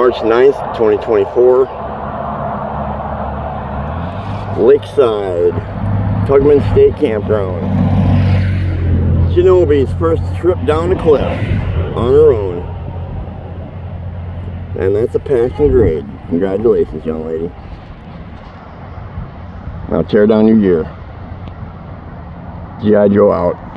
March 9th, 2024. Lakeside, Tugman State Campground. Genobe's first trip down the cliff on her own. And that's a passing grade. Congratulations, young lady. Now tear down your gear. G.I. Joe out.